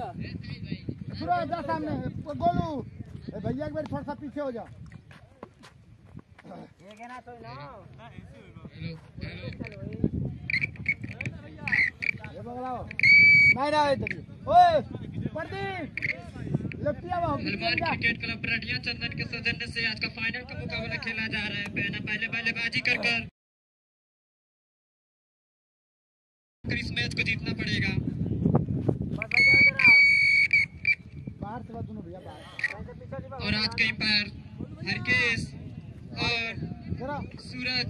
पूरा जा सामने गोलू भैया एक बार थोड़ा सा पीछे हो जा ये ना तो ना ये बगलाओ नहीं ना इधर ओए प्रदीप लेफ्टिया हनुमान क्रिकेट क्लब पराठिया चंदन के सौजन्य से आज का फाइनल का मुकाबला खेला जा रहा है। पहले बल्लेबाजी कर इस मैच को जीतना पड़ेगा। बाहर से दोनों भैया बाहर और आज के अंपायर हरकेश और सूरज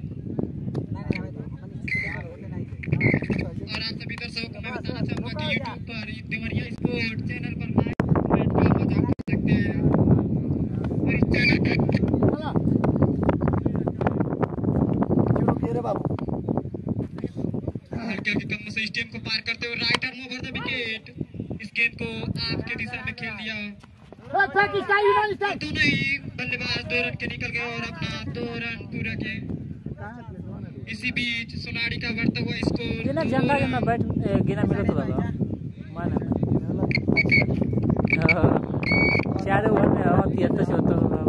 और आप सभी दर्शकों को मैं बताना चाहूंगा कि यूट्यूब पर देवरिया स्पोर्ट चैनल पर मैच का मजा कर सकते हैं। और इस चैनल पर हल्के कदम से स्टेम को पार करते हुए right arm over the wicket. इस गेंद को आपके दिशा में खेल दिया। दोनों ही बल्लेबाज 2 रन के निकल गए और अपना 2 रन पूरा किए। इसी बीच सोनारी का बढ़ता हुआ स्कोर झंडा के बैट गिना मिले तो लगा माने चार ओवर में हवा 73 से होता होगा।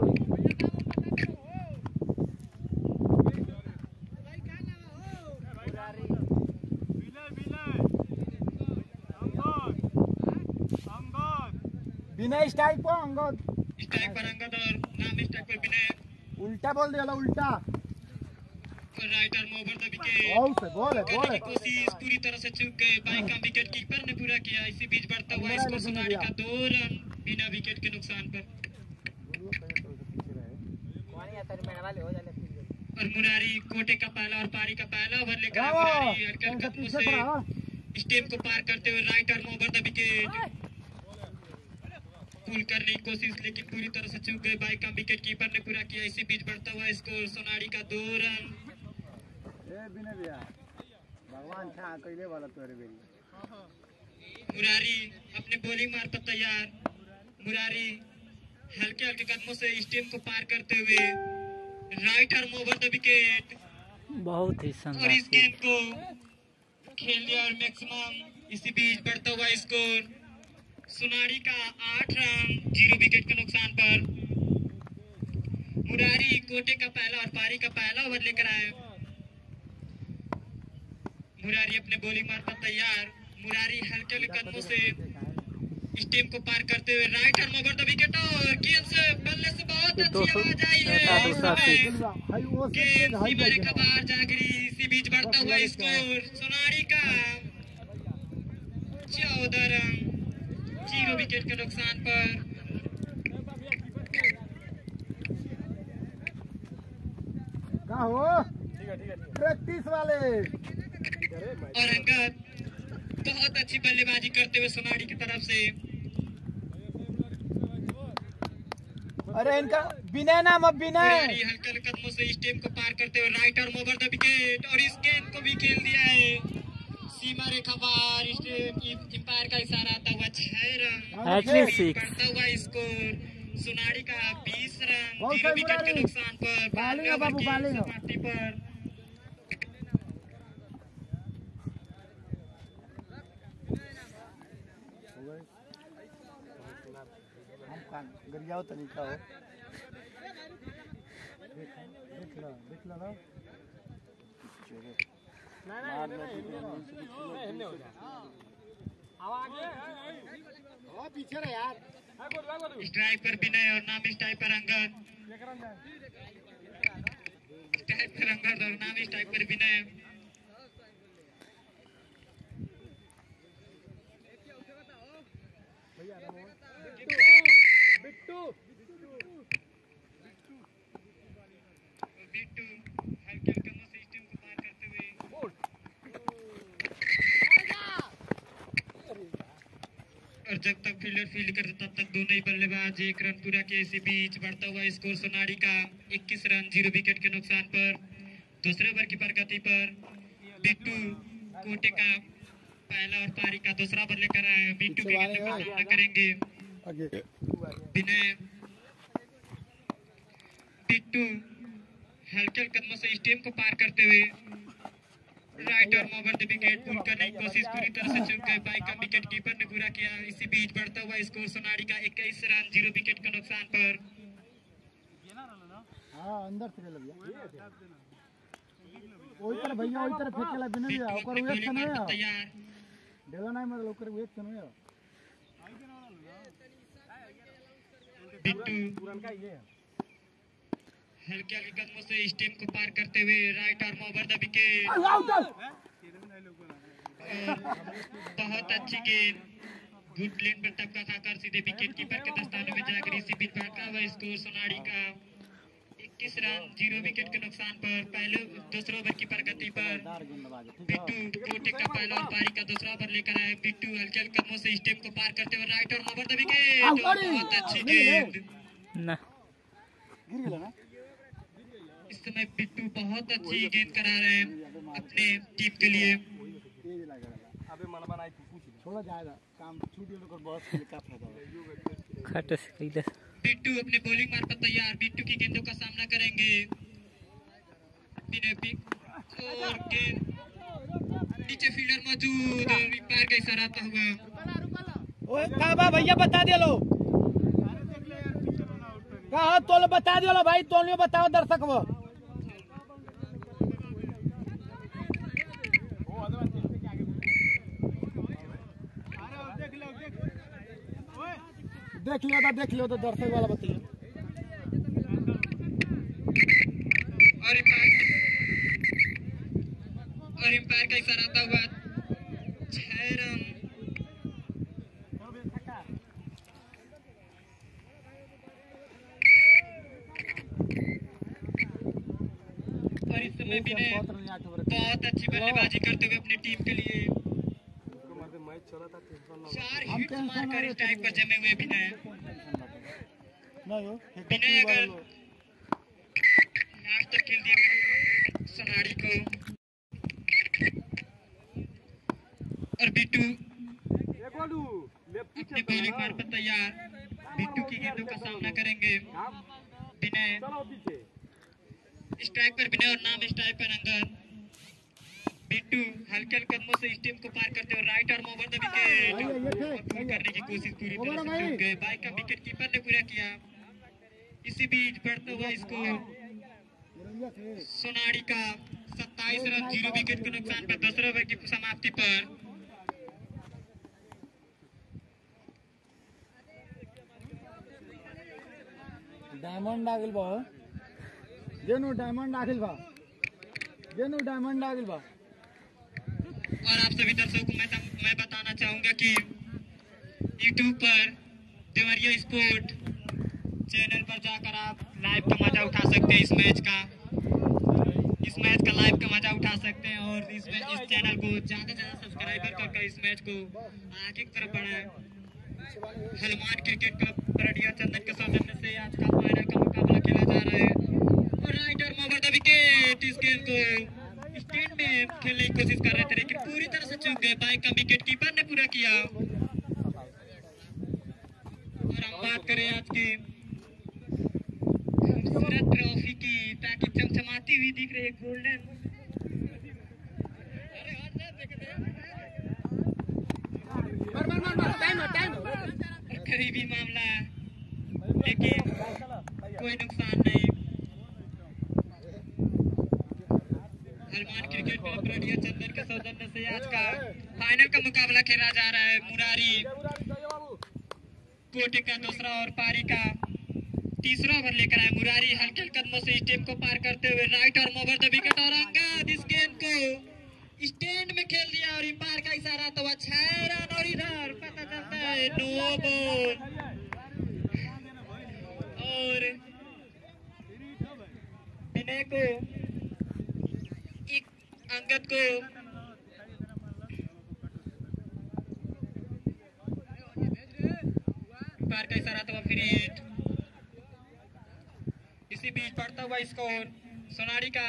विनय स्ट्राइक पर अंगद और नाम स्ट्राइक पर विनय उल्टा बोल दिया उल्टा और right arm over the wicket. बोल की कोशिश पूरी तरह से चूक गए। बाइक का विकेट कीपर ने पूरा किया। इसी बीच बढ़ता हुआ स्कोर सोनारी का 2 रन बिना विकेट के नुकसान पर। और मुरारी कोटे का पहला और पारी का पहला ओवर लेकर मुरारी हरकत कदमों से स्टेम को पार करते हुए right arm over the wicket pull करने की कोशिश लेकिन पूरी तरह से चूक गए। बाइक का विकेट कीपर ने पूरा किया। इसी बीच बढ़ता हुआ स्कोर सोनारी का 2 रन। भगवान था कइले वाला तोरे बेरी मुरारी अपने बॉलिंग मार्फत तैयार। मुरारी हल्के कदमों से स्टेम को पार करते हुए right arm over the wicket बहुत ही और इस गेंद को खेल दिया और मैक्सिमम। इसी बीच बढ़ता हुआ स्कोर सोनारी का 8 रन 0 विकेट के नुकसान पर। मुरारी कोटे का पहला और पारी का पहला ओवर लेकर आए। मुरारी अपने बॉलिंग मार्फत तैयार। मुरारी हल्के कदमों से स्टेम को पार करते हुए right arm over the wicket और गेंद से बल्ले से बहुत अच्छी आवाज आई है। गेंद सीमा रेखा बाहर जा गिरी। इसी बीच बढ़ता हुआ स्कोर सोनारी का 14 रन 0 विकेट के नुकसान पर। प्रैक्टिस वाले और अंगद बहुत अच्छी बल्लेबाजी करते हुए सोनारी की तरफ से। अरे इनका विनय नाम अब विनय हल्के कदमों से स्टेम को पार करते हुए right arm over the wicket और इस गेंद को भी खेल दिया है सीमा रेखा बाहर। अंपायर का इशारा आता हुआ 6 रन बढ़ता हुआ स्कोर सोनारी का 20 रन 0 विकेट के नुकसान पर। समाप्ति पर गरियाओ तरीका हो देख लो ना पीछे रहे यार। स्ट्राइक पर विनय और नाम स्ट्राइक पर अंगद। स्ट्राइक पर अंगद और नाम स्ट्राइक पर विनय। बिट्टू हल्के कदमों से स्टेम को पार करते हुए और जब तक फील्डर फील्ड करते तब तक दोनों ही बल्लेबाज 1 रन पूरा किए। इसी बीच बढ़ता हुआ स्कोर सोनारी का 21 रन 0 विकेट के नुकसान पर। दूसरे ओवर की प्रगति पर बिट्टू कोटे का पहला और पारी का दूसरा ओवर लेकर आए। बिट्टू के गेंद का सामना करेंगे विनय। बिट्टू हल्के कदमों से स्टेम को पार करते हुए right arm over the wicket pull करने की कोशिश पूरी तरह से चूक गए। बाइक का विकेट कीपर ने पूरा पूरा किया। इसी बीच बढ़ता हुआ स्कोर सोनाली का 21 रन 0 विकेट के नुकसान पर। हां अंदर से ले लिया ओई तरह भैया ओई तरह फेंकेला बिना लिया ओकर वेट समय है तैयार डेला नहीं मतलब ओकर वेट समय है बिट्टू हल्के हल्के कदमों से स्टेम को पार करते हुए right arm over the wicket. बहुत अच्छी गेंद गुड लेन पर टपका खाकर सीधे विकेट कीपर के दस्तानों में जाकर इसी बीच बढ़ता हुआ स्कोर सोनाली का 21 रन 0 विकेट के नुकसान पर। पहले दूसरे ओवर की प्रगति पर बिट्टू कोटे का पहला और पारी का दूसरा ओवर लेकर आए। बिट्टू हल्के हल्के कदमों से स्टेम को पार करते हुए right arm over the wicket. बहुत अच्छी गेंद ना गिर गेला ना इस समय बिट्टू बहुत अच्छी गेंद करा रहे हैं अपने टीम के लिए। तेज लग रहा अबे मन बनाई पूछ छोड़ा जाएगा काम छूटी लोग बॉस के का फायदा खट से बिट्टू अपने बॉलिंग मार्फत तैयार। बिट्टू की गेंदों का सामना करेंगे बिना पिक और गेंद नीचे फील्डर मौजूद पैर का इशारा आता हुआ। ओए का बा भैया बता दे लो का तो बता दियो लो भाई तोलियो बताओ दर्शक वो देख लियो तो दर्शक वाला बताइए और एम्पायर का इशारा आता हुआ 6 रन। और इस समय भी ने बहुत अच्छी बल्लेबाजी करते हुए अपनी टीम के लिए 4 हिट्स मारकर इस टाइम पर जमे हुए विनय अगर लास्ट तक खेल दिया सोनाली को। और बिट्टू अपनी बॉलिंग मार्फत तैयार। बिट्टू की गेंदों का सामना करेंगे विनय स्ट्राइक पर विनय और नाम स्ट्राइक पर अंगद। बिट्टू हल्के हल्के कदमों से स्टेम को पार करते हुए right arm over the wicket करने की कोशिश पूरी तरह से चूक गए। बाइक का विकेट कीपर ने पूरा किया। इसी बीच बढ़ता हुआ स्कोर सोनाली का 27 रन 0 विकेट के नुकसान पर दूसरे ओवर की समाप्ति पर। डायमंड आगिल बा जेनु डायमंड आगिल बा और आप सभी दर्शकों को मैं बताना चाहूंगा कि YouTube पर देवरिया स्पोर्ट चैनल पर जाकर आप लाइव का मजा उठा सकते हैं। इस मैच का लाइव का मजा उठा सकते हैं और इस चैनल को ज्यादा सब्सक्राइबर करके इस मैच को आगे की तरफ बढ़ाएं। हनुमान क्रिकेट क्लब परडिया चंदन के सौजन्य से आज का फाइनल का मुकाबला खेला जा रहा है और right arm over the wicket इस गेंद को स्टैंड में खेलने की कोशिश कर रहे थे लेकिन पूरी तरह से चूक गए। बाइक का विकेट कीपर ने पूरा किया। और हम बात करें आज की खूबसूरत ट्रॉफी की ताकि चमचमाती हुई दिख रही है गोल्डन। करीबी मामला लेकिन कोई नुकसान नहीं। हनुमान क्रिकेट क्लब परडिया चंदन के सौजन्य से आज का फाइनल का मुकाबला खेला जा रहा है। मुरारी कोटे का दूसरा और पारी का तीसरा ओवर लेकर आए। मुरारी हल्के कदमों से स्टेम को पार करते हुए right arm over the wicket और अंगद इस गेंद को स्टैंड में खेल दिया और एम्पायर का इशारा तो 6 रन और इधर पता चलता है नो बॉल और विनय को एक अंगद को एम्पायर का इशारा तो फिर हिट। इसी बीच बढ़ता हुआ स्कोर सोनाली का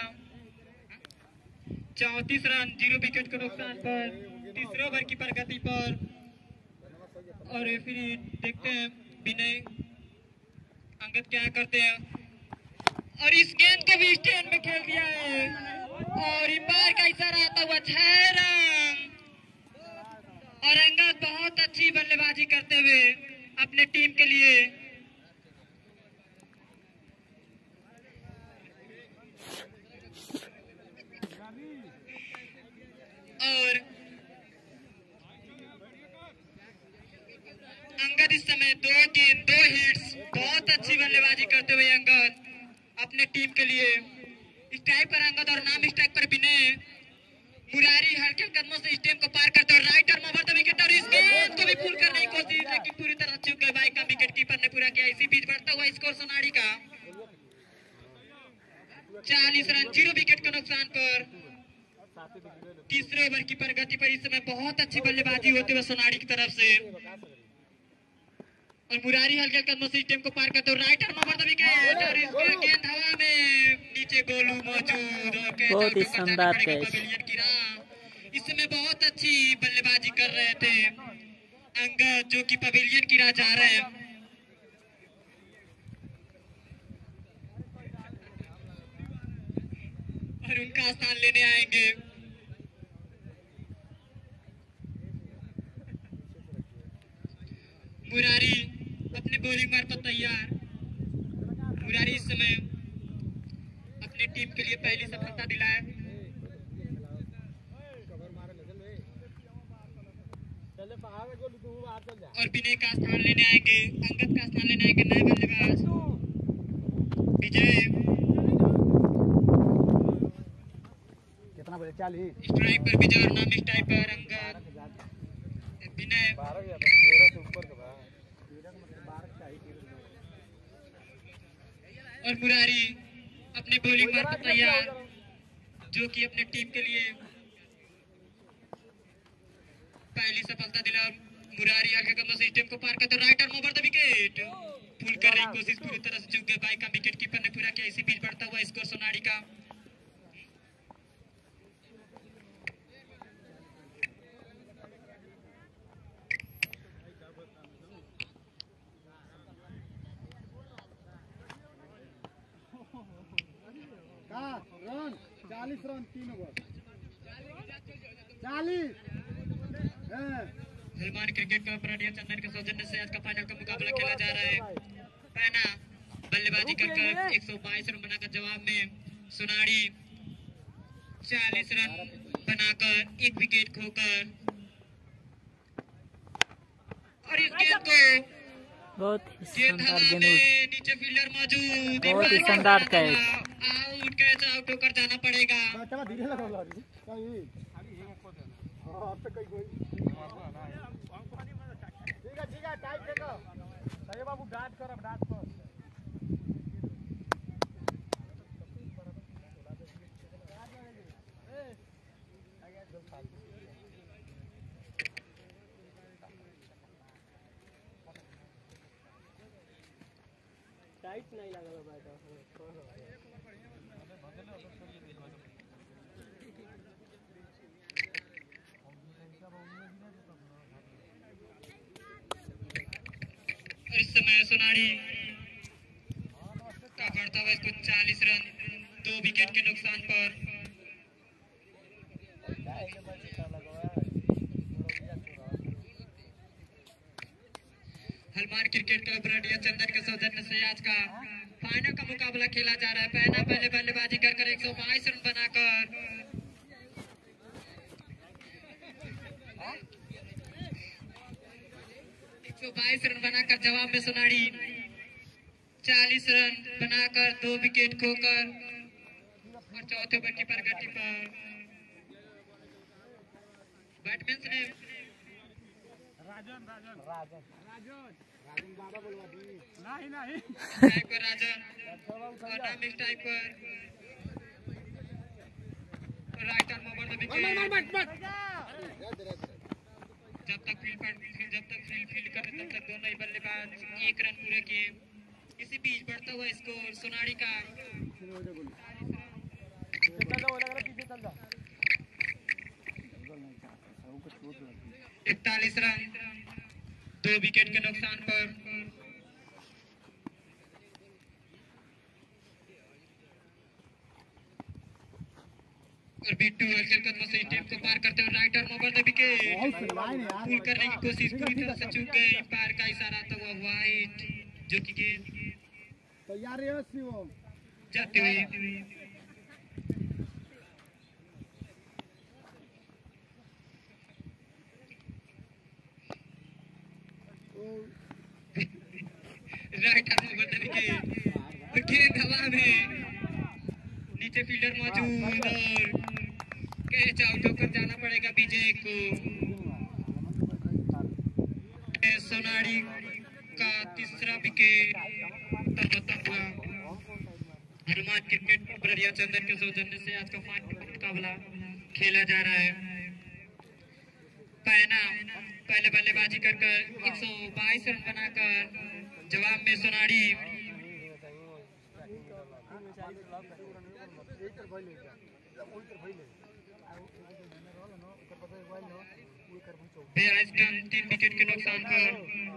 34 रन 0 विकेट के नुकसान पर तीसरे ओवर की प्रगति पर। और फिर देखते हैं विनय अंगद क्या करते हैं और इस गेंद को भी स्टैंड में खेल दिया है और एम्पायर का इशारा आता हुआ 6 रन और अंगद बहुत अच्छी बल्ले करते हुए अपने टीम के लिए। और अंगद इस समय 2 गेंद 2 हिट्स, बहुत अच्छी बल्लेबाजी करते हुए अंगद अपने टीम के लिए। स्ट्राइक पर अंगद और नाम स्ट्राइक पर विनय। मुरारी हल्के कदमों से स्टेम को पार करते और राइटर में ओवर द विकेट और इस गेंद को भी पुल करने की कोशिश, लेकिन पूरी तरह चूक गए भाई का। विकेट कीपर ने पूरा किया। इसी बीच बढ़ता हुआ स्कोर सोनाड़ी का 40 रन 0 विकेट के नुकसान पर। तीसरे ओवर की प्रगति पर इस समय बहुत अच्छी बल्लेबाजी होते हुए सोनाड़ी की तरफ से। और मुरारी हल्के कदमों से टीम को पार करते और राइटर में ओवर द विकेट और इस गेंद हवा में, नीचे गोलू मौजूद और कैच बहुत ही आउट शानदार कैच। पवेलियन की राह। इस समय बहुत अच्छी बल्लेबाजी कर रहे थे अंगद, जो कि पवेलियन की राह जा रहे हैं। और उनका स्थान लेने आएंगे मुरारी अपने बॉलिंग मार पर तैयार। मुरारी इस समय अपनी टीम के लिए पहली सफलता दिलाए। और विनय का स्थान लेने आएंगे, अंगद का स्थान लेने आएंगे नए बल्लेबाज विजय। कितना बजे 40 स्ट्राइक पर विजय और नाम स्ट्राइक पर अंगद विनय। 12 या 13 से ऊपर का 13 का मतलब 12 चाहिए। और मुरारी अपने बॉलिंग मार पर तैयार, जो कि अपने टीम के लिए पहली सफलता दिला। मुरारी आगे कदमों से टीम को पार करते राइटर में ओवर द विकेट, पुल करने की कोशिश पूरी तरह से चूक गए भाई का। विकेट कीपर ने पूरा किया। इसी बीच बढ़ता हुआ स्कोर सोनाड़ी का 40 run 3 over 40। Hanuman cricket club Paradiya Chandan के सौजन्य से आज का फाइनल का मुकाबला खेला जा रहा है। पहना बल्लेबाजी कर 122 रन बनाकर जवाब में सोनाड़ी 40 रन बनाकर 1 विकेट खोकर। और इस गेंद को बहुत ही गेंद शानदार हवा गेंद। में, नीचे फील्डर मौजूद, बहुत ही शानदार कैच। आउट, कैच आउट होकर जाना पड़ेगा। चला धीरे लगा लो सही। हां अब तक कोई ठीक है टाइट फेंको सही बाबू। डांट कर, अब डांट कर। टाइट नहीं लगा भाई का। इस समय सोनाड़ी का बढ़ता हुआ इसको 40 रन 2 विकेट के नुकसान पर। हनुमान क्रिकेट क्लब पराडिया चंदन के सौजन्य से आज का फाइनल का मुकाबला खेला जा रहा है। पहना पहले बल्लेबाजी कर 122 रन बनाकर 122 रन बनाकर जवाब में सोनाड़ी 40 रन बनाकर 2 विकेट खोकर। और चौथे ओवर की प्रगति पर बैट्समैन ने बाबा बोलवा दी नहीं स्ट्राइक पर राजन और नाम स्ट्राइक पर राइटर में ओवर द विकेट। जब तक फील्ड करे तब तक दोनों ही बल्लेबाज 1 रन पूरे किए। इसी बीच बढ़ता हुआ स्कोर सोनाड़ी का 41 रन 2 विकेट के नुकसान पर। और बिट्टू हल्के कदमों से टीम को पार करते हुए right arm over the wicket pull करने की कोशिश पूरी तरह से चूक गई। पार का इशारा था वो वाइट जो कि गेंद तैयार है शिवम जाती हुई right arm over the wicket और गेंद हवा में नीचे फील्डर मौजूद और कैच आउट होकर जाना पड़ेगा विजय को। सोनारी का तीसरा विकेट हनुमान क्रिकेट ब्ररिया चंदन के सौजन्य से आज का फाइनल मुकाबला खेला जा रहा है। पहले बल्लेबाजी कर 122 रन बनाकर जवाब में सोनारी बेराइज रन 3 विकेट के नुकसान पर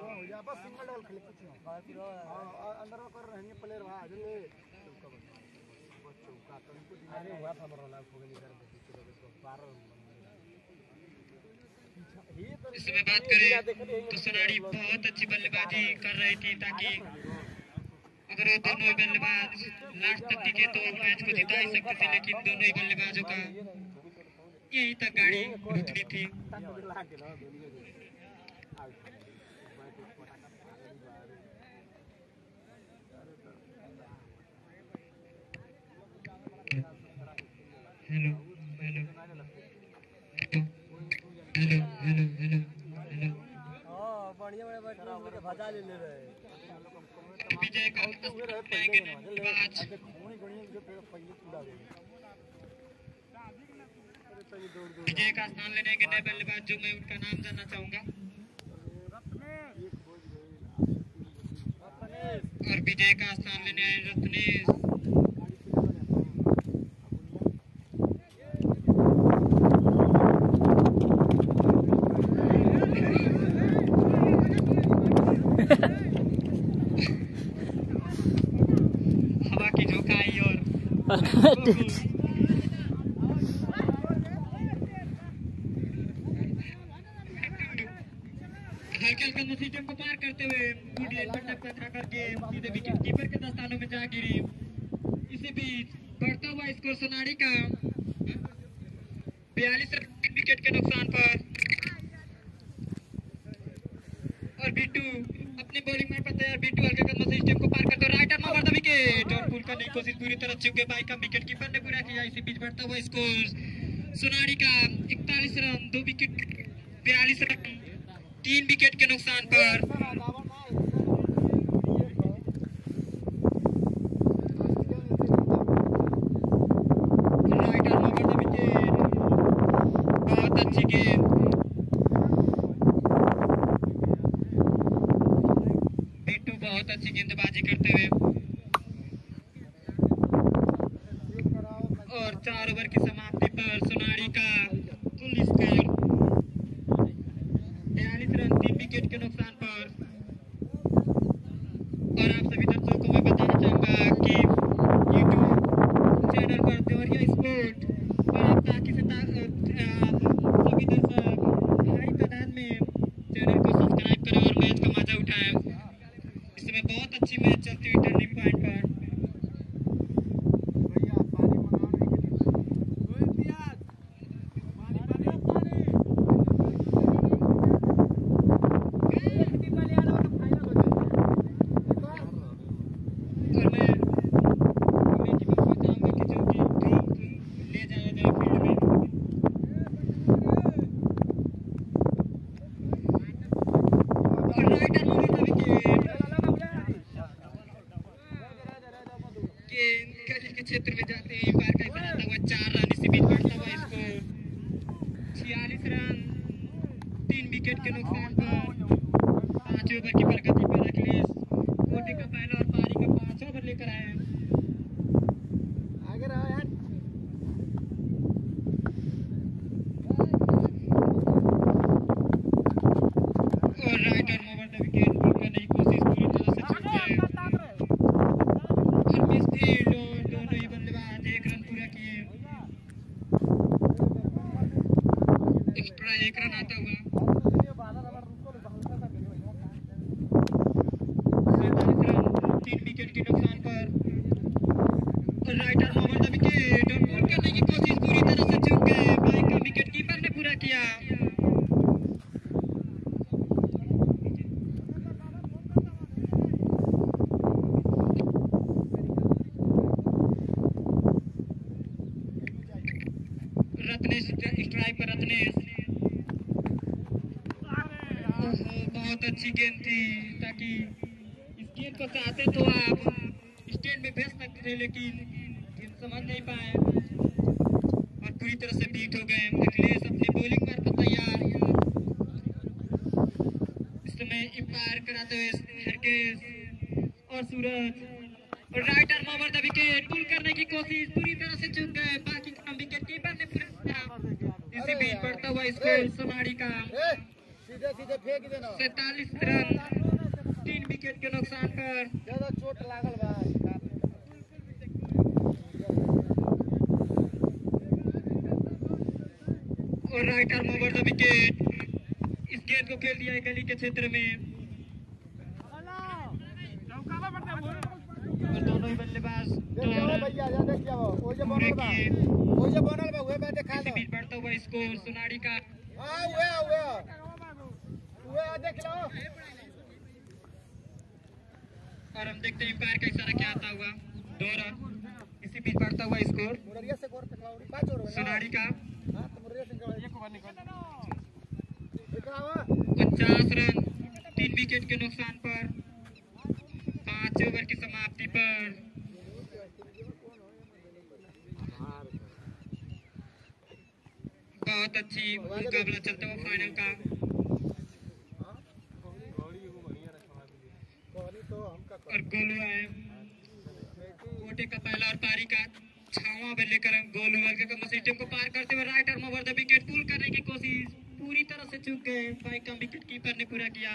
इस समय बात करें तो सोनारी बहुत अच्छी बल्लेबाजी कर रही थी ताकि अगर वो दोनों ही बल्लेबाज लास्ट तक टिके तो मैच को जिता ही सकते थे, लेकिन दोनों ही बल्लेबाजों का यहीं तक गाड़ी रुकनी थी। Hello hello hello hello hello hello बढ़िया बढ़िया भजा ले रहे विजय का बल्लेबाज विजय का स्थान लेने के नए बल्लेबाज जो मैं उनका नाम जानना चाहूंगा और विजय का स्थान लेने आए रत्नेश हवा की झोंकाई और हल्के नसीब को पार करते हुए गुड लाइन पर टक्कर खा करके सीधे विकेट कीपर के दस्तानों में जा गिरी। इसी बीच बढ़ता हुआ स्कोर सोनारी का 42 रन विकेट के नुकसान पर और बिट्टू अपनी बॉलिंग में पता है बिट्टू हल्के कदमों से स्टेप को पार करते हुए right arm over the wicket और पुल करने की कोशिश पूरी तरह चूक गई। बाई का विकेट कीपर ने पूरा किया। इसी बीच बढ़ता हुआ स्कोर सोनारी का 41 रन 2 विकेट 42 रन 3 विकेट के नुकसान पर right arm over the wicket बहुत अच्छी गेंद बिट्टू बहुत अच्छी गेंदबाजी करते हुए और 4 ओवर की समाप्ति पर सोनारी का कुल स्कोर 42 रन 3 विकेट के नुकसान पर। और आप सभी दर्शकों को मैं बताना चाहूंगा कि YouTube चैनल पर देवरिया स्पोर्ट पर आप ताकि से सभी दर्शक हाई तादाद में चैनल को सब्सक्राइब करें और मैच का मजा उठाएं। इस समय बहुत अच्छी मैच चलती हुई टर्निंग पॉइंट पर क्षेत्र में जाते हैं पार का इशारा था हुआ 4 रन। इसी बीच बढ़ता हुआ स्कोर 46 रन 3 विकेट के नुकसान पर 5 ओवर की प्रगति पर अखिलेश कोटे का पहला और पारी का 5 ओवर लेकर आए हैं। आगे रहो यार और right arm over the wicket करने की कोशिश पूरी तरह से चूक गए और मिस फील्ड और दोनों ही बल्लेबाज 1 रन पूरा किए। 3 विकेट के नुकसान पर। राइटर ओवर द विकेट और पुल करने की कोशिश पूरी तरह से चूक गए। बाइक का विकेट कीपर ने पूरा किया। रत्नेश स्ट्राइक पर रत्नेश। बहुत अच्छी गेंद थी, ताकि इस गेंद को चाहते तो आप स्टैंड में भेज सकते थे, लेकिन गेंद समझ नहीं पाए और पूरी तरह से बीट हो गए। अखिलेश अपनी बॉलिंग पर तैयार। इस समय अंपायर कराते हुए हरकेश और सूरज और right arm over the wicket. Pull करने की कोशिश पूरी तरह से चूक गए। बाकी काम विकेट कीपर ने पूरा किया। इसी बीच बढ़ता हुआ स्कोर सोनारी का सीधे सीधे फेंक देना। 47 रन 3 विकेट के नुकसान पर। ज्यादा चोट लागल भाई। और राइटर ओवर द विकेट। इस गेंद को खेल दिया है गली के क्षेत्र में और दोनों ही बल्लेबाज भैया जा देखिए वो जो बनल बा वे बा दिखा इसी दो। बीच बढ़ता हुआ स्कोर सोनारी का हां वे देख लो। और हम देखते हैं अंपायर का इशारा क्या आता हुआ। 2 रन। इसी बीच बढ़ता हुआ स्कोर मुररिया से गोर तकलाउरी 5 ओवर सोनारी का। हां तो मुररिया से एक ओवर निकल दिखावा। 49 रन 3 विकेट के नुकसान पर। 5 ओवर की समाप्ति पर बहुत अच्छी मुकाबला चलता हुआ फाइनल का। और गोलू है कोटे का पहला और पारी का 6वां बल्ले लेकर गोलू वर्ग का सिस्टम को पार करते हुए right arm over the wicket pull करने की कोशिश पूरी तरह से चूक गए। बाइक का विकेट कीपर ने पूरा किया।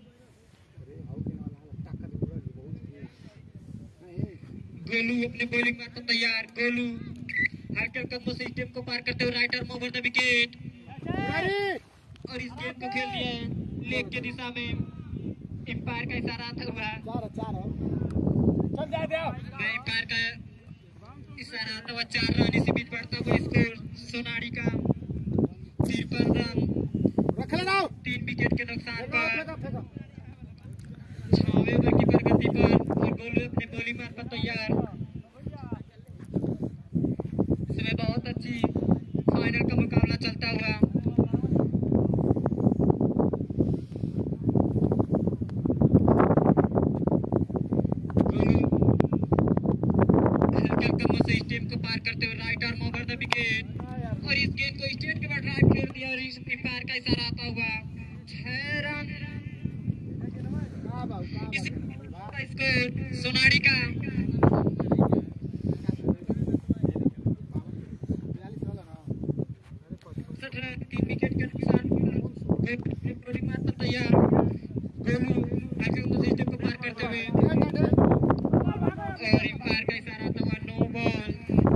गोलू अपने बॉलिंग में तो तैयार। गोलू हल्के कदमों से स्टेप को पार करते हुए right arm over the wicket और इस गेंद को खेल दिया लेग की दिशा में। एम्पायर का इशारा आता हुआ एम्पायर का इशारा आता हुआ 4 रन। इसी बीच बढ़ता हुआ स्कोर सोनारी का 53 रन 3 विकेट के नुकसान पर 6वें ओवर की प्रगति पर और गोलू अपने बॉलिंग मार पर तैयार। इसमें बहुत अच्छी फाइनल का मुकाबला चलता हुआ। गोलू हल्के कदमों से स्टेप को पार करते हुए right arm over the wicket और इस गेंद को स्टेट के बाद ड्राइव खेल दिया और इस एम्पायर का इशारा आता हुआ 6 रन। इसी स्कोर सोनारी का 3 विकेट के नुकसान बॉलिंग मार पर तैयार। गोलू हल्के कदमों से स्टेप को पार करते हुए और एम्पायर का इशारा आता हुआ नो बॉल।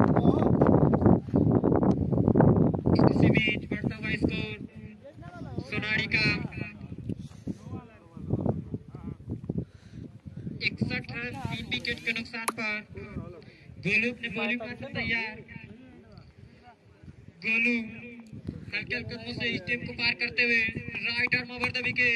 इसी बीच बढ़ता हुआ स्कोर सोनारी का 61 रन 3 विकेट के नुकसान पर। गोलू अपने बॉलिंग मार पर तैयार। गोलू हल्के कदमों से स्टेप को पार करते हुए right arm over the wicket.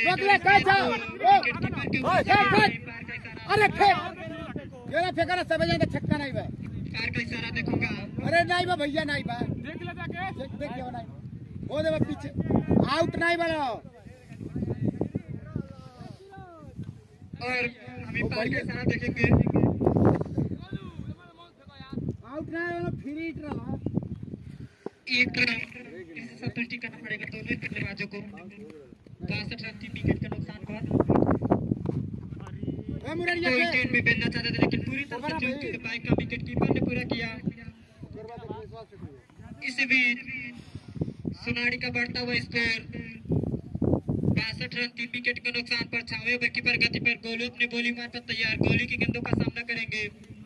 अरे फेंका सब छक्का नहीं भाई। कार का इशारा देखूंगा। अरे नहीं बा भैया नहीं बा देख ले जाके देख क्यों नहीं वो दे पीछे आउट नहीं बना। और हम कार का इशारा देखेंगे। आउट नहीं वाला फ्री हिट रहा 1 रन। इसे संतुष्टि करना पड़ेगा दोनों ही बल्लेबाजों को। 62 रन 3 विकेट के नुकसान पर कोई टेन में बेचना चाहते थे लेकिन पूरी तरह से चूक गए। बाइक का विकेट कीपर ने पूरा किया। इसी बीच सोनारी का बढ़ता हुआ स्कोर 62 रन 3 विकेट के नुकसान पर 6वें ओवर की प्रगति पर गोलू अपने बॉलिंग मार पर तैयार। गोली की गेंदों का सामना करेंगे।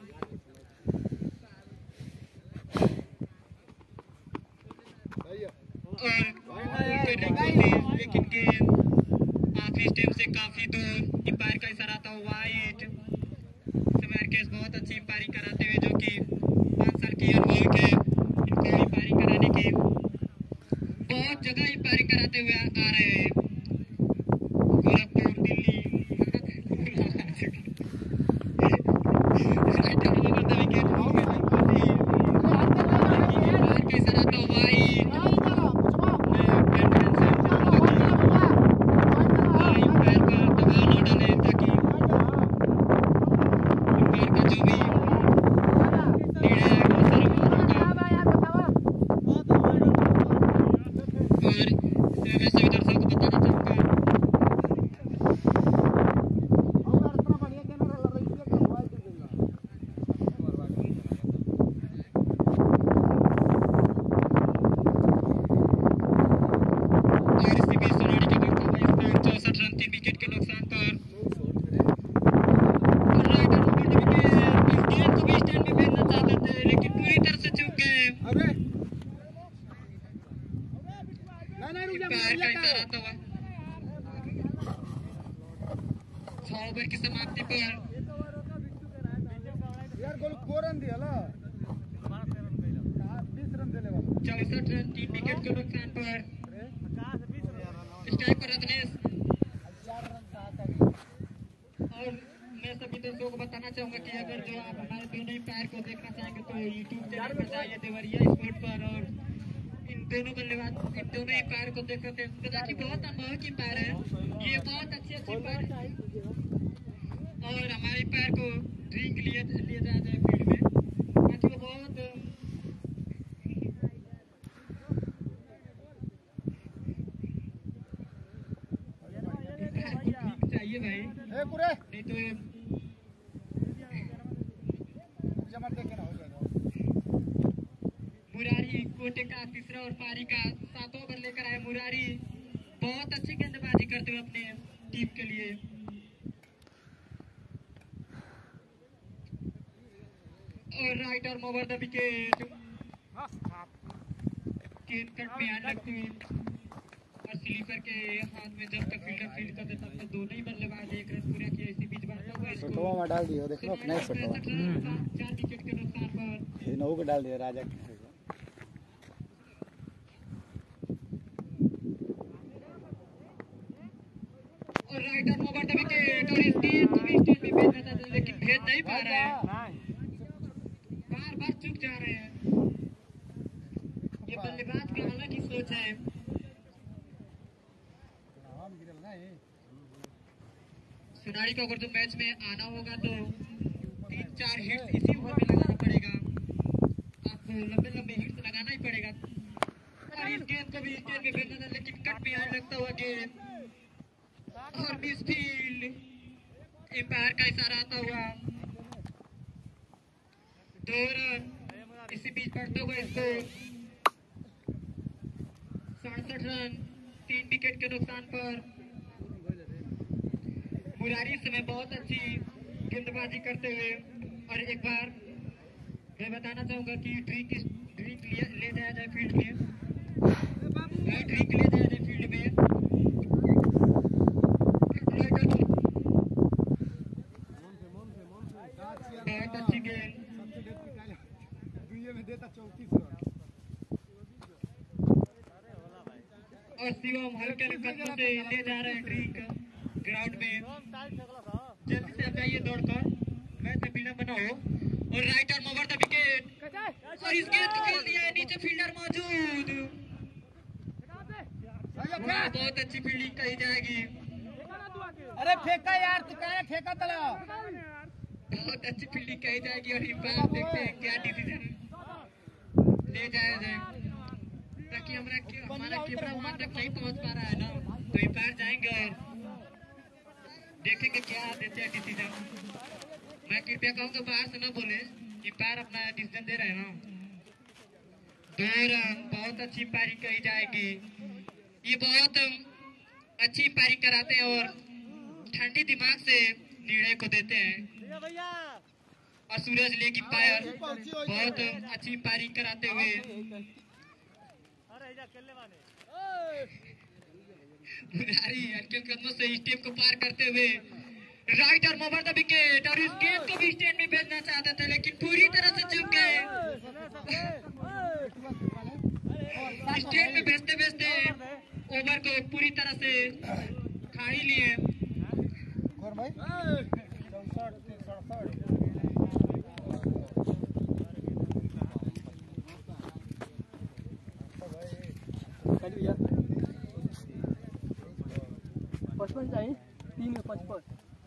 और लेकिन गेंद आखिरी स्टेप से काफी दूर। एम्पायर का इशारा था वाइड मुकेश बहुत अच्छी एम्पायरिंग कराते हुए, जो कि 5 साल की अनुभव के इनको एम्पायरिंग कराने की बहुत जगह एम्पायरिंग कराते हुए आ रहे हैं। गोरखपुर, दिल्ली कैसा रहता हो भाई? पैर पर दबाव न डाले ताकि पैर का जो भी नीड है वो सारा और मैं सभी दर्शकों को बताना चाहूँगा ओवर की समाप्ति पर यार गोल 4 रन दिया ला 20 रन दिले वाला 64 रन 3 विकेट के नुकसान पर स्ट्राइक पर रत्नेश। और मैं सभी दोस्तों को बताना चाहूंगा कि अगर जो आप हमारे दोनों ही पैर को देखना चाहेंगे तो यूट्यूब चैनल पर जाइए देवरिया स्पोर्ट पर, और इन दोनों बल्लेबाज इन दोनों ही पैर को देख सकते हैं। ताकि बहुत अनुभव की पैर है, ये बहुत अच्छी पैर और हमारे पैर को ड्रिंक लिए जाया जाए फील्ड में, ताकि वो बहुत चाहिए भाई, नहीं तो जमा देके ना हो जाएगा। मुरारी कोटे का तीसरा और पारी का 7वां ओवर लेकर आए मुरारी, बहुत अच्छी गेंदबाजी करते हुए अपने टीम के लिए। और right arm over the wicket, गेंद कट में आने लगती है और स्लीपर के हाथ में जब तक फील्डर फील्ड कर देता तब दोनों ही बल्लेबाज 1 रन पूरा किया। इसी बीच बढ़ता हुआ फोटो में डाल दियो, देखो नहीं फोटो 4 विकेट के नुकसान पर ये नौ को डाल दिया राजा। और right arm over the wicket, और इस गेंद को भी स्टेट में भेजना चाहते हैं लेकिन भेज नहीं पा रहे हैं, बार चूक जा रहे हैं। ये बल्लेबाज की अलग ही सोच है। सुनारी को अगर जो मैच में आना होगा तो 3-4 हिट्स इसी ओवर में लगाना पड़ेगा, आपको लंबे लंबे हिट्स लगाना ही पड़ेगा। और इस गेंद को भी स्टेट में भेजना था लेकिन कट में आने लगता हुआ गेंद और मिस फील्ड, एम्पायर का इशारा आता हुआ 2 रन। इसी बीच बढ़ते हुए स्कोर 67 रन 3 विकेट के नुकसान पर। मुरारी इस समय बहुत अच्छी गेंदबाजी करते हुए, और एक बार मैं बताना चाहूंगा कि ड्रिंक ले जाया जाए फील्ड में, ड्रिंक ले जाया जाए फील्ड में। बहुत अच्छी गेंद में देता 34 रन। और शिवम हल्के कदमों से ले जा रहे हैं ड्रिंक ग्राउंड में। जल्दी से आप जाइए दौड़कर, मैच में विनर बनाओ। और right arm over the wicket, और इस गेंद को खेल दिया है, नीचे फील्डर मौजूद। बहुत अच्छी फील्डिंग कही जाएगी। अरे फेंका यार, तू कह फेंका तला। बहुत अच्छी फील्डिंग कही जाएगी। और इम्पायर देखते हैं क्या डिसीजन ले जाया जाए, ताकि हमारा कैमरा वहां तक नहीं पहुंच पा रहा है ना, तो इम्पायर जाएंगे और देखेंगे क्या देते हैं डिसीजन। मैं कृपया कहूँगा बाहर से न बोले, इम्पायर अपना डिसीजन दे रहे हैं ना। 2 रन, बहुत अच्छी एम्पायरिंग कही जाएगी। ये बहुत अच्छी एम्पायरिंग कराते हैं और ठंडी दिमाग से निर्णय को देते हैं। और सूरज लेग एम्पायर बहुत अच्छी एम्पायरिंग कराते हुए मुरारी हल्के कदमों से स्टेप को पार करते हुए right arm over the wicket और इस गेंद को भी स्टैंड में भेजना चाहते थे लेकिन पूरी तरह से चूक गए। स्टैंड में भेजते भेजते ओवर को पूरी तरह से खा ही लिए। पचपन चाहिए 3 में 55।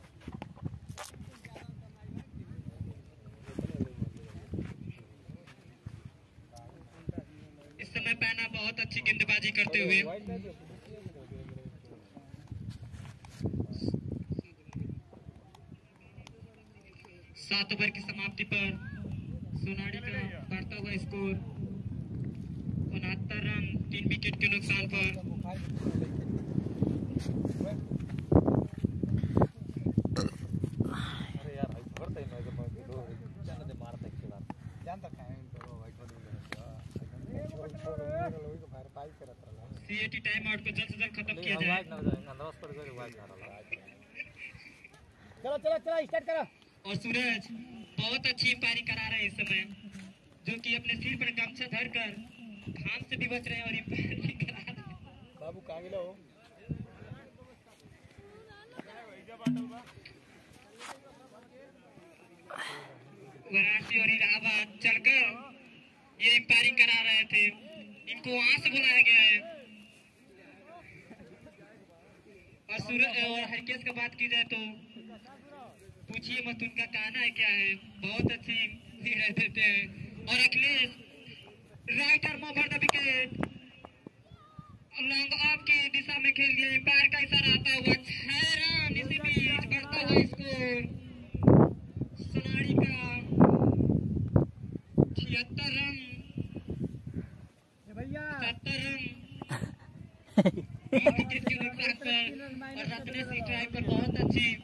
इस समय पैना बहुत अच्छी गेंदबाजी करते हुए 7 ओवर की समाप्ति पर सोनाली का बढ़ता हुआ स्कोर 69 रन 3 विकेट के नुकसान पर। सीएटी टाइम आउट को जल्द से जल्द खत्म किया जाए। चलो चलो चलो स्टार्ट करो। और सूरज बहुत अच्छी एम्पायरिंग करा रहे हैं इस समय, जो कि अपने सिर पर गमछा धरकर घाम से भी बच रहे हैं और एम्पायरिंग करा रहे हैं। बाबू कहाँ गिला हो? वाराणसी और इलाहाबाद चलकर ये एम्पायरिंग करा रहे थे, इनको वहां से बुलाया गया है। और सूरज और हरकेश का बात की जाए तो पूछिए मत, उनका कहना है क्या है, बहुत अच्छी निर्णय देते हैं। और Akhilesh right arm over the wicket long off की दिशा में खेल दिया। एम्पायर का इशारा आता हुआ 6 रन। इसी बीच बढ़ता हुआ स्कोर सोनाली का 76 रन 70 रन विकेट के नुकसान पर। और रत्नेश की ट्राई पर बहुत अच्छी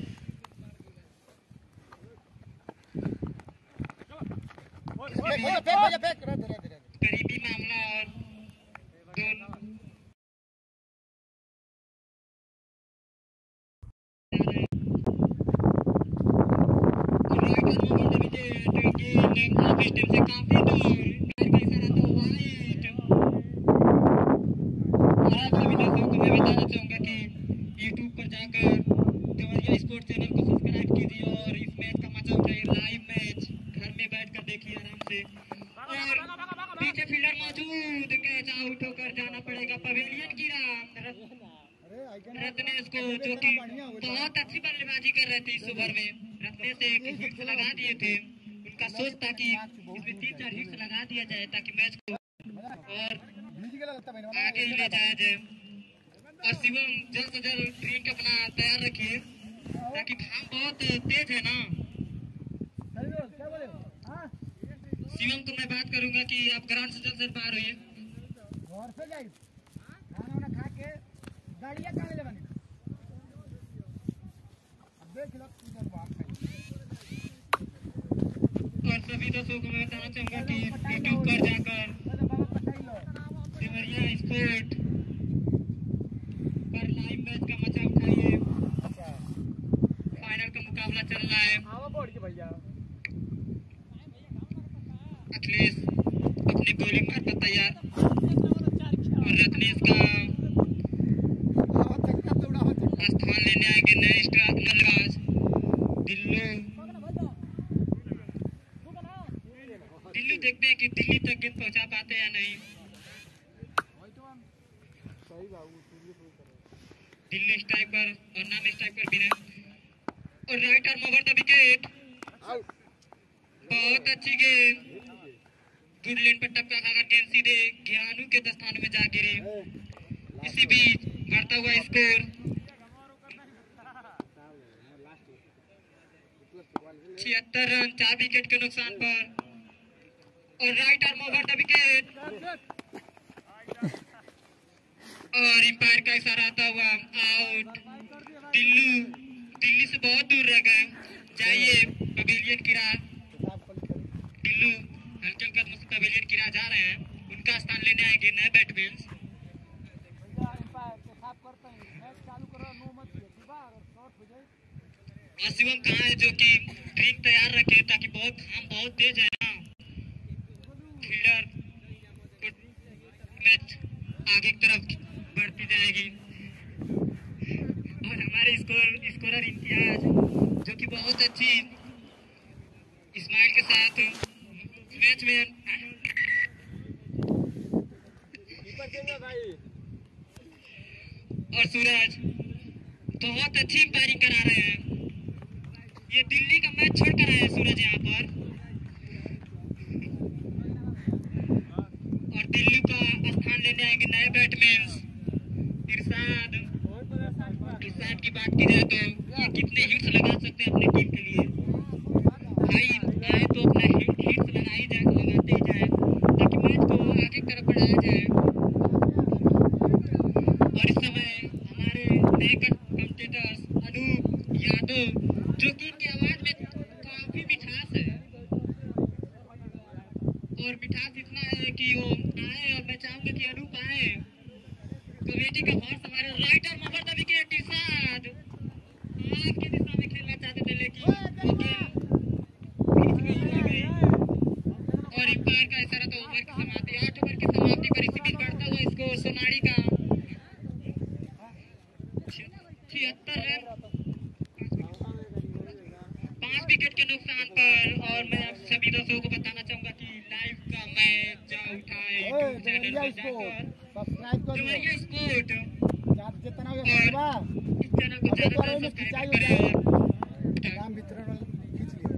करीबी मामला और दोनों से काफी दूर आप सभी दर्शकों को मैं बताना चाहूंगा कि YouTube पर जाकर देवरिया स्पोर्ट्स चैनल को सब्सक्राइब कीजिए और इस मैच का मजा उठाइए। लाइव मैच घर में बैठकर देखिए आराम से। और पीछे फील्डर मौजूद, कैच आउट होकर जाना पड़ेगा पवेलियन की राम रत्नेश को, जो कि बहुत अच्छी बल्लेबाजी कर रहे थे इस ओवर में। रत्नेश एक हिट्स लगा दिए थे, उनका सोच था कि इसमें 3-4 हिट्स लगा दिया जाए ताकि मैच को और आगे ही ले जाया जाए। और शिवम जल्द से जल्द ड्रिंक अपना तैयार रखिए ताकि घाम बहुत तेज है ना। शिवम को मैं बात करूंगा कि आप ग्राउंड से जल्द से पार होइए। और सभी दोस्तों को मैं बताना चाहूंगा कि यूट्यूब पर जाकर देवरिया स्पोर्ट पर लाइव मैच का मजा उठाइए। फाइनल का मुकाबला चल रहा है। अखिलेश अपनी बॉलिंग मार पर तैयार और रत्नेश का स्थान लेने आएंगे नए स्टार बल्लेबाज दिल्ली। देखते हैं कि दिल्ली तक गेंद पहुंचा पाते हैं या नहीं। दिल्ली स्ट्राइकर और नाम स्ट्राइकर भी नहीं। और right arm over the wicket, बहुत अच्छी गेंद गुड लेन पर टप्पा खाकर गेंद सीधे ज्ञानू के दस्तानों में जा गिरी। इसी बीच बढ़ता हुआ स्कोर 76 रन 4 विकेट के नुकसान पर। और right arm over the wicket और एम्पायर का इशारा आता हुआ आउट। दिल्ली से बहुत दूर रह गए, जाइए पवेलियन की राह। दिल्ली हल्चल कदम से पवेलियन की राह जा रहे हैं, उनका स्थान लेने आएंगे नए बैट्समैन। शिवम कहाँ है जो कि ड्रिंक तैयार रखे ताकि हम बहुत तेज है ना फील्डर मैच आगे की तरफ बढ़ती जाएगी और हमारे स्कोरर इम्तियाज जो कि बहुत अच्छी इस्माइल के साथ मैच में और सूरज बहुत अच्छी पारी करा रहे हैं। ये दिल्ली का मैच छोड़ कर आए हैं सूरज यहाँ पर और दिल्ली का स्थान लेने आएंगे नए बैटमैन इरशाद की बात की जाए तो ये कितने हिट्स लगा सकते हैं अपने टीम के लिए भाई आए तो अपना हिट्स लगाते ही जाए ताकि मैच को आगे की तरफ बढ़ाया जाए। और इस समय हमारे नए कमेंटेटर्स अनूप यादव जो कि इनकी आवाज में काफी मिठास है और मिठास इतना है कि वो आए और मैं चाहूंगा कि अनूप आए कमेटी का हॉर्स हमारे राइटर मोहम्मद अभी के इरशाद आपकी दिशा में खेलना चाहते थे लेकिन और इम्पायर का इशारा तो ओवर की समाप्ति 8 ओवर की समाप्ति पर इसी बीच बढ़ता हुआ स्कोर सोनाली का 76 रन 5 विकेट के नुकसान पर। और मैं आप सभी दोस्तों को बताना चाहूंगा कि लाइव का मैच उठाए यूट्यूब चैनल पर जाकर देवरिया स्पोर्ट जितना और इस चैनल को ज्यादा सब्सक्राइब करें और नाम वितरण खींच लिया।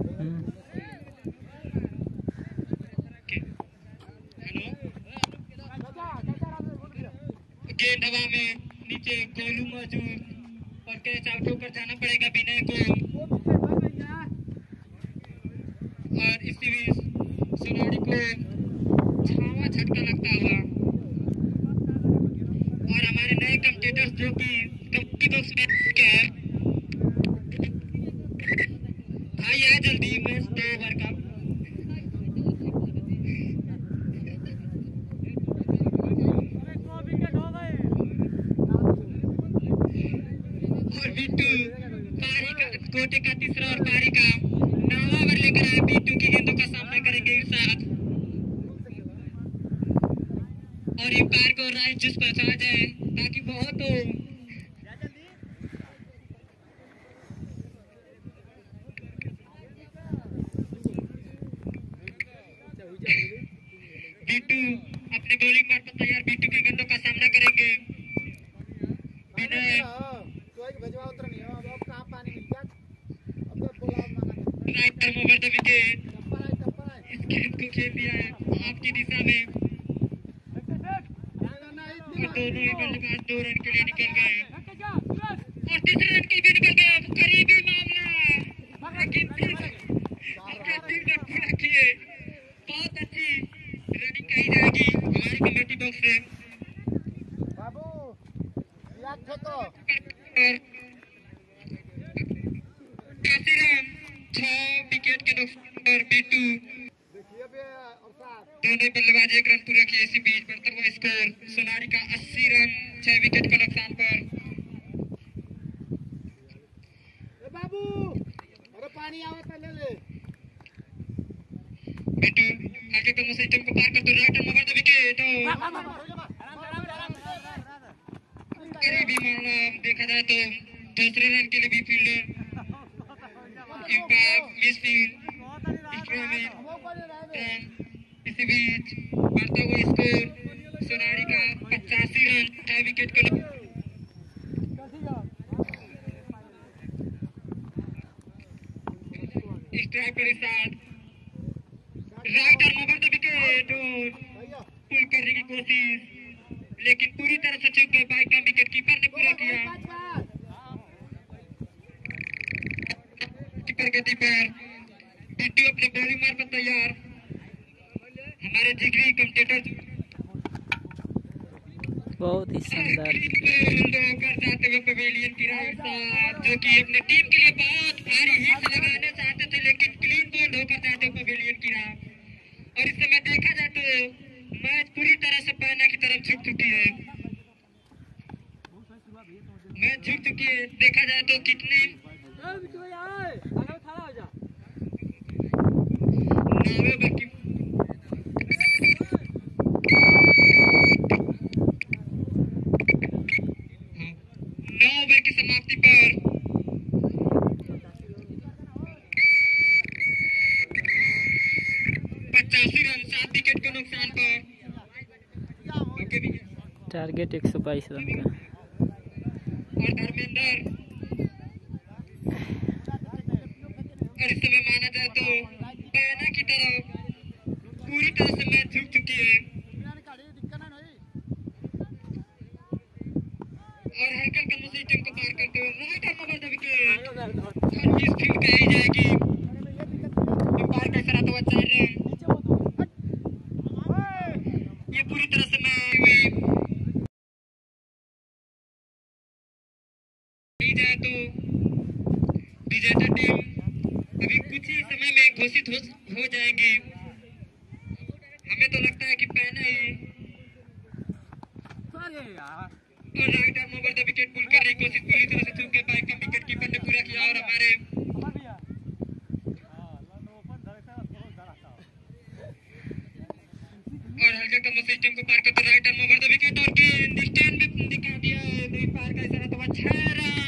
गेंद हवा में नीचे गोलू मौजूद और कैच आउट होकर जाना पड़ेगा विनय को और इसी बीच सोनाली को छावा झटका लगता हुआ और हमारे नए कमेंटेटर्स जो कि कमेटी बॉक्स में के हैं भाई आए जल्दी मैच 2 ओवर का और बिट्टू पारी का कोटे का तीसरा और पारी का 9वां ओवर लेकर आए बिट्टू की गेंदों का सामना करेंगे इरशाद और एम्पायर को राइट जस्ट पहुंचाया जाए ताकि बहुत बिट्टू अपने बॉलिंग मार पर तैयार बिट्टू की गेंदों का सामना करेंगे Vinay right arm over the wicket इस गेंद को खेल दिया है आपकी दिशा में और दोनों ही बल्लेबाज 2 रन के लिए निकल गए और तीसरे रन के लिए निकल गए करीबी मामला लेकिन अपने 3 रन पूरा किए बहुत अच्छी रनिंग कही जाएगी हमारी कमेटी बॉक्स से बाबू याद फेंको 6 विकेट के नुकसान पर बिट्टू दोनों बल्लेबाज 1 रन पूरा किए इसी बीच बढ़ता हुआ स्कोर सोनाली का 80 रन 6 विकेट के नुकसान पर। बाबू अरे पानी आवे तो ले ले बिट्टू आगे का सिस्टम को पार करते right arm over the wicket करीबी मामला देखा जाए तो दूसरे रन के लिए भी फील्डर इम्पैक्ट मिसफील्ड इसी बीच बढ़ता हुआ स्कोर सोनाली का 85 रन 6 विकेट के स्ट्राइक पर Irshad right arm over the wicket और पुल करने की कोशिश लेकिन पूरी तरह से चूक गए बाइक का विकेट कीपर ने पूरा किया कीपर गति पर बिट्टू अपने बॉलिंग मार पर तैयार हमारे जिगरी कमेंटेटर बहुत ही शानदार कर जाते हुए पवेलियन की जो कि अपने टीम के लिए बहुत भारी हिट लगाने चाहते थे लेकिन क्लीन बोल्ड होकर जाते हुए पवेलियन की और इस समय देखा जाए तो मैच पूरी तरह से पैना की तरफ झुक चुकी है मैच झुक चुकी है देखा जाए तो कितने ओवर की समाप्ति पर 85 रन 7 विकेट के नुकसान पर। टारगेट 122 रन का। और धर्मेंद्र और इस समय माना जाए तो पैना की तरफ पूरी तरह से मैच झुक चुकी है और हरकत का सिस्टम को पार करते हुए राइट हैंड नंबर विकेट और इस फील्ड कही जाएगी अंपायर का इशारा तो अच्छा है ये पूरी तरह से मैच हुई जाए तो विजेता टीम अभी कुछ ही समय में घोषित हो जाएंगे। हमें तो लगता है कि पहले ही और right arm over the wicket pull करने की कोशिश पूरी तरह से चूक गए। बैक का विकेट कीपर ने पूरा किया और हमारे और हल्का कम सिस्टम को पार करते right arm over the wicket और गेंद स्टैंड में दिखा दिया है। नहीं पार का इशारा तो अच्छा है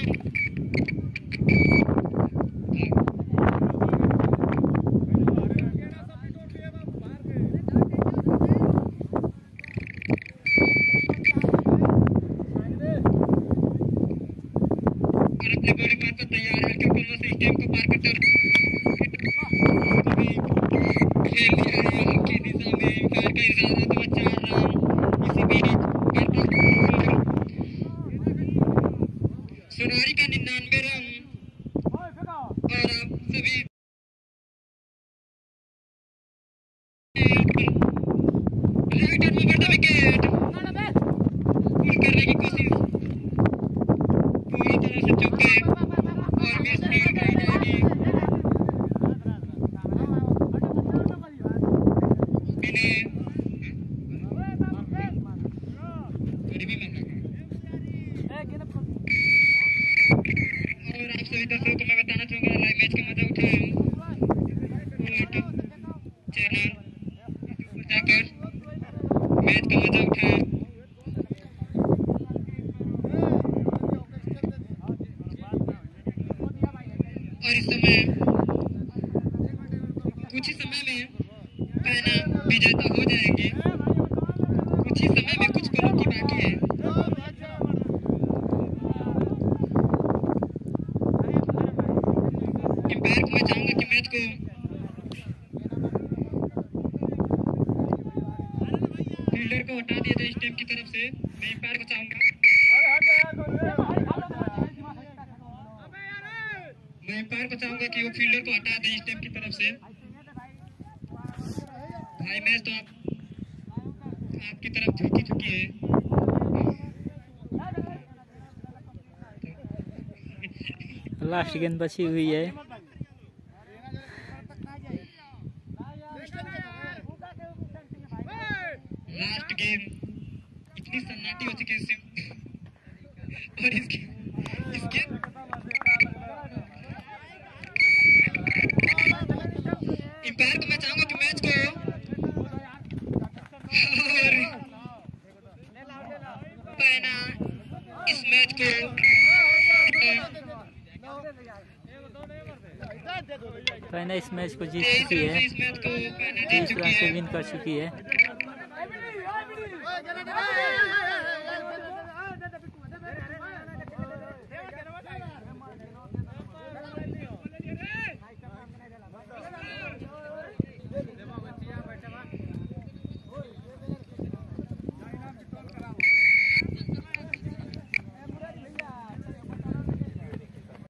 सोनारी का 99 रन और आप सभी right hand over the wicket pull करने की कोशिश पूरी तरह से चूक गए और मैच फील्ड कही जाएगी। और आप सभी दर्शकों को मैं बताना चाहूंगा लाइव मैच का मजा उठाएं चैनल जाकर मैच का मजा उठाएं। और इस समय कुछ ही समय में पहना विजेता हो जाएंगे। कुछ ही समय में कुछ पलों की बाकी है। मैं चाहूंगा कि मैच को फील्डर को हटा दिया जाए स्टेप की तरफ से। मैं अंपायर को चाहूंगा कि वो फील्डर को हटा दे स्टेप की तरफ से। भाई मैच तो आपकी तरफ झुकी चुकी है। लास्ट गेंद बची हुई है। लास्ट गेम इतनी सन्नाटी हो चुकी है और इसके अंपायर को मैं चाहूंगा कि मैच को और पहना इस मैच को पहना इस मैच को जीत चुकी है। 30 रन से विन कर चुकी है।